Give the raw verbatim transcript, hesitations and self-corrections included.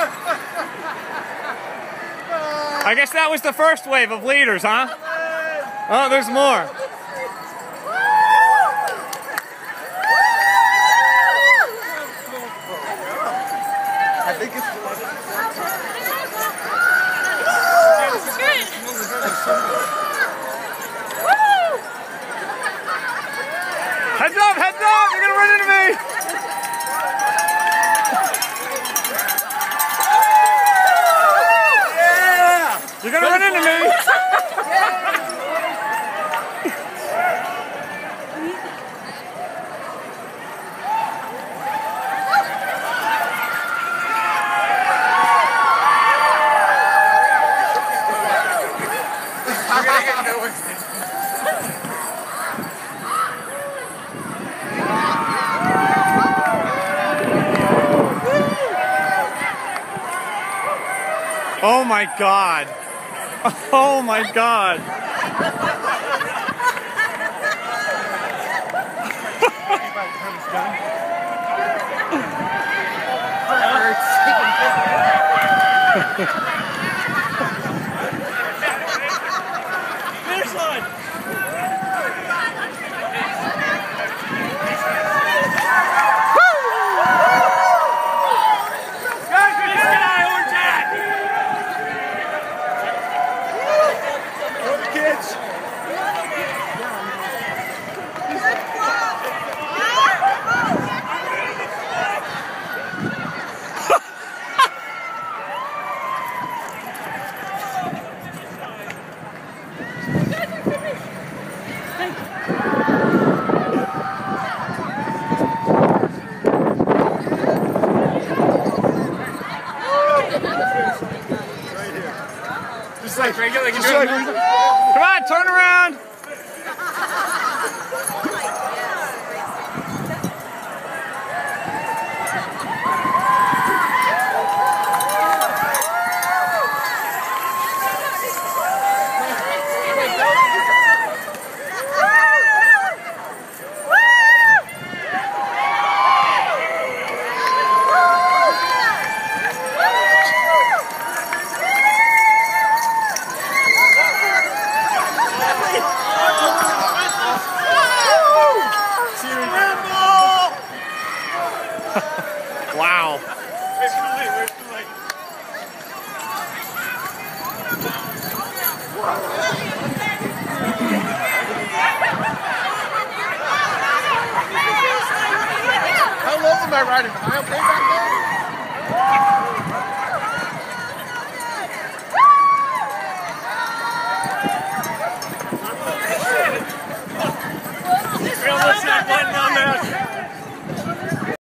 I guess that was the first wave of leaders, huh? Oh, there's more. I think it's Heads up, heads up, you're gonna run into me! yeah! You're gonna run into me! I'm gonna get no one. Oh my God. Oh my God. Finish line. Kids. Just like regular, like, just like, Come on, turn around! Wow. How low am I riding? Am I okay back there?